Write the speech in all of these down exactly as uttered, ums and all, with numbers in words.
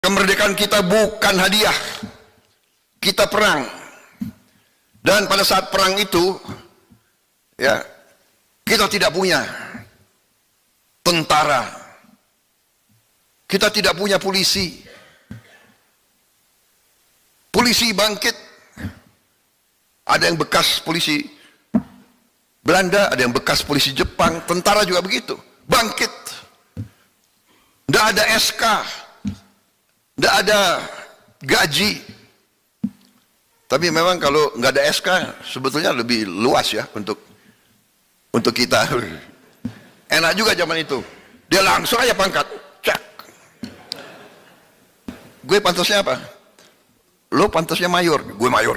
Kemerdekaan kita bukan hadiah. Kita perang. Dan pada saat perang itu, ya, kita tidak punya tentara. Kita tidak punya polisi. Polisi bangkit. Ada yang bekas polisi Belanda, ada yang bekas polisi Jepang, tentara juga begitu. Bangkit. Tidak ada S K. Tidak ada gaji. Tapi memang kalau nggak ada S K sebetulnya lebih luas ya untuk untuk kita. Enak juga zaman itu. Dia langsung aja pangkat. Cak. Gue pantasnya apa? Lo pantasnya mayor. Gue mayor.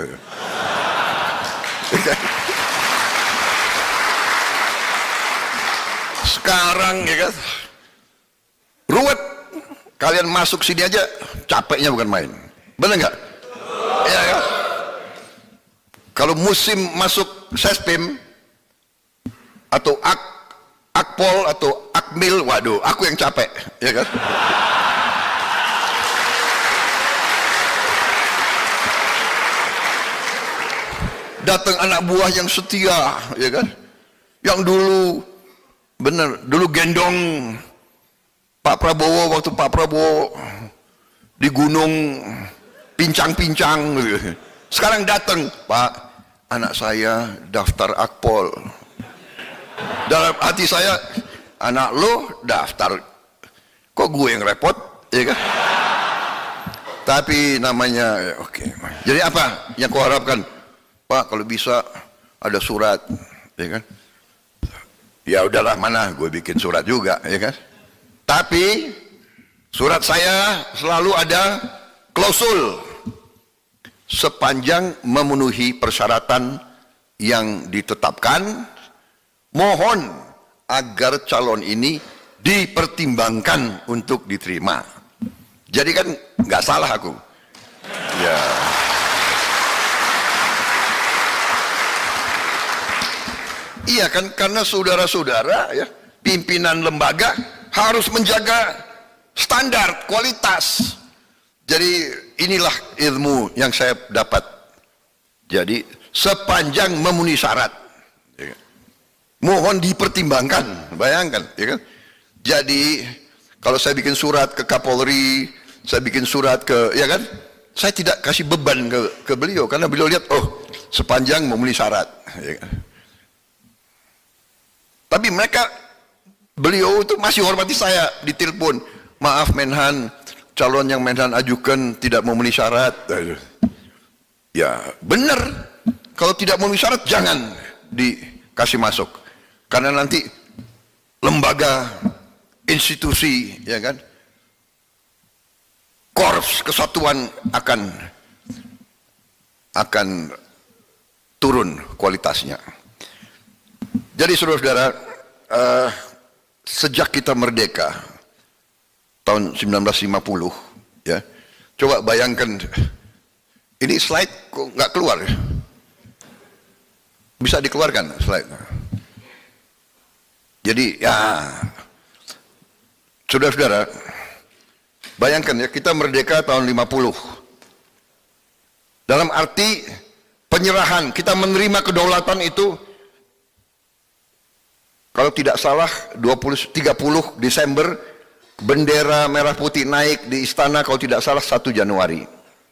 Sekarang ya kan, ruwet. Kalian masuk sini aja capeknya bukan main. Bener nggak? Ya, ya. Kalau musim masuk Sespim atau Ak Akpol atau Akmil, waduh, aku yang capek, ya kan? Datang anak buah yang setia, ya kan? Yang dulu bener, dulu gendong Pak Prabowo waktu Pak Prabowo di gunung pincang-pincang. Sekarang datang, Pak, anak saya daftar Akpol. Dalam hati saya, anak lo daftar, kok gue yang repot, ya kan? Tapi namanya, oke. Okay. Jadi apa yang kau harapkan? Pak, kalau bisa ada surat, ya kan? Ya udahlah, mana gue bikin surat juga, ya kan? Tapi surat saya selalu ada klausul sepanjang memenuhi persyaratan yang ditetapkan, mohon agar calon ini dipertimbangkan untuk diterima. Jadi kan nggak salah aku. Ya. Iya kan, karena saudara-saudara ya, pimpinan lembaga harus menjaga standar kualitas. Jadi inilah ilmu yang saya dapat. Jadi sepanjang memenuhi syarat, ya, mohon dipertimbangkan. Bayangkan, ya kan? Jadi kalau saya bikin surat ke Kapolri, saya bikin surat ke, ya kan? Saya tidak kasih beban ke, ke beliau karena beliau lihat, oh, sepanjang memenuhi syarat. Ya kan? Tapi mereka, beliau itu masih hormati saya, ditelepon, maaf Menhan, calon yang Menhan ajukan tidak memenuhi syarat. Ya benar, kalau tidak memenuhi syarat jangan dikasih masuk, karena nanti lembaga, institusi, ya kan, korps kesatuan akan akan turun kualitasnya. Jadi saudara-saudara, uh, sejak kita merdeka tahun seribu sembilan ratus lima puluh, ya, coba bayangkan, ini slide kok nggak keluar ya? Bisa dikeluarkan slide. Jadi ya, saudara-saudara, bayangkan ya, kita merdeka tahun lima puluh. Dalam arti penyerahan, kita menerima kedaulatan itu, kalau tidak salah tiga puluh Desember, bendera merah putih naik di istana, kalau tidak salah satu Januari.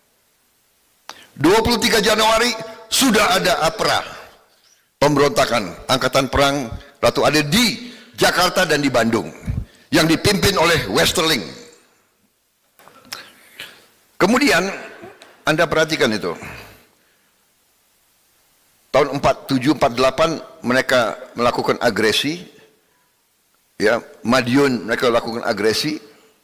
dua puluh tiga Januari sudah ada APRA, pemberontakan Angkatan Perang Ratu Ade di Jakarta dan di Bandung, yang dipimpin oleh Westerling. Kemudian Anda perhatikan itu, tahun empat tujuh empat delapan mereka melakukan agresi, ya, Madiun mereka lakukan agresi.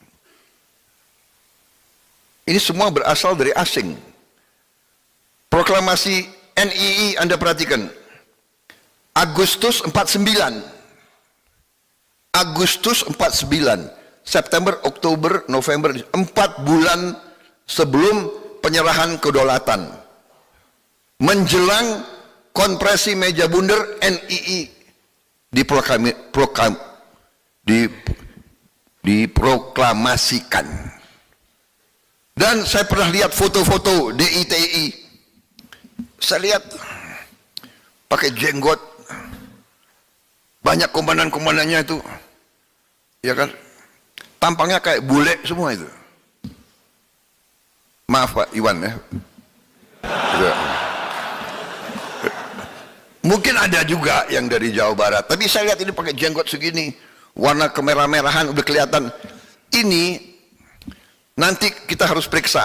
Ini semua berasal dari asing. Proklamasi N I I Anda perhatikan, Agustus empat puluh sembilan, Agustus empat puluh sembilan, September, Oktober, November, empat bulan sebelum penyerahan kedaulatan, menjelang konferensi meja bundar N I I diproklam, proklam, di, diproklamasikan. Dan saya pernah lihat foto-foto D I T I. Saya lihat pakai jenggot. Banyak komandan-komandannya itu. Ya kan? Tampangnya kayak bule semua itu. Maaf Pak Iwan ya. Mungkin ada juga yang dari Jawa Barat. Tapi saya lihat ini pakai jenggot segini. Warna kemerah-merahan udah kelihatan. Ini nanti kita harus periksa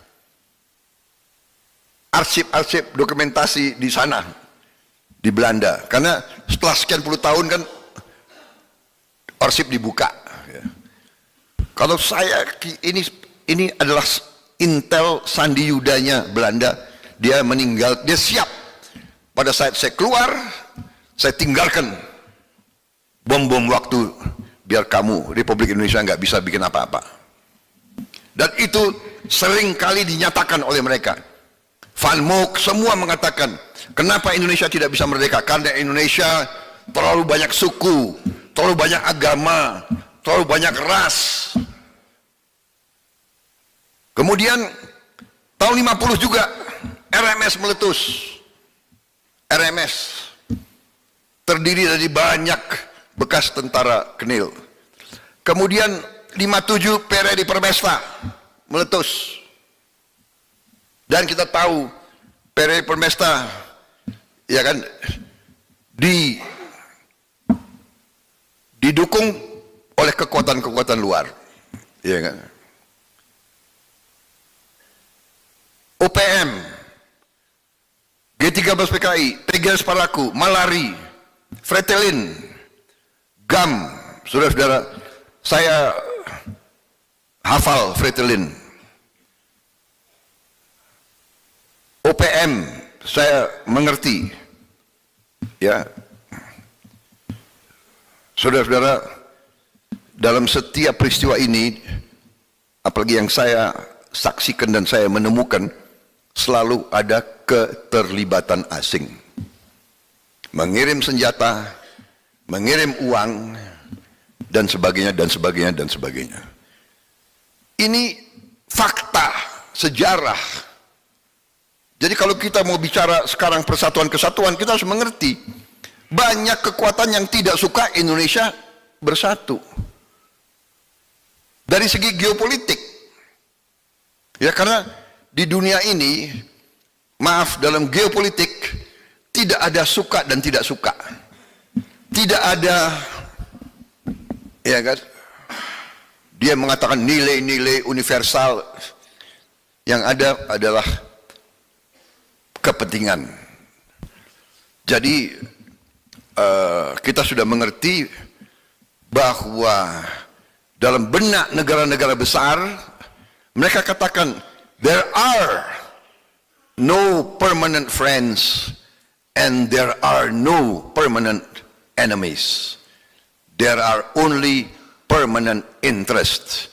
arsip-arsip dokumentasi di sana, di Belanda, karena setelah sekian puluh tahun kan arsip dibuka. Kalau saya ini ini adalah intel Sandi Yudanya Belanda, dia meninggal, dia siap pada saat saya keluar, saya tinggalkan bom-bom waktu biar kamu Republik Indonesia nggak bisa bikin apa-apa. Dan itu sering kali dinyatakan oleh mereka. Van Mook semua mengatakan, kenapa Indonesia tidak bisa merdeka? Karena Indonesia terlalu banyak suku, terlalu banyak agama, terlalu banyak ras. Kemudian tahun lima puluh juga R M S meletus. R M S terdiri dari banyak bekas tentara Kenil. Kemudian lima puluh tujuh P R I di Permesta meletus. Dan kita tahu P R I Permesta ya kan di didukung oleh kekuatan-kekuatan luar. Ya kan? O P M, G tiga belas P K I, P G S Paraku, Malari, Fretilin, G A M, saudara-saudara, saya hafal Fretilin. O P M saya mengerti. Ya. Saudara-saudara, dalam setiap peristiwa ini, apalagi yang saya saksikan dan saya menemukan, selalu ada keterlibatan asing. Mengirim senjata, mengirim uang, dan sebagainya, dan sebagainya, dan sebagainya. Ini fakta, sejarah. Jadi kalau kita mau bicara sekarang persatuan-kesatuan, kita harus mengerti banyak kekuatan yang tidak suka Indonesia bersatu. Dari segi geopolitik. Ya, karena di dunia ini, maaf, dalam geopolitik tidak ada suka dan tidak suka. Tidak ada, ya kan, dia mengatakan nilai-nilai universal. Yang ada adalah kepentingan. Jadi uh, kita sudah mengerti bahwa dalam benak negara-negara besar, mereka katakan there are no permanent friends and there are no permanent enemies. There are only permanent interests.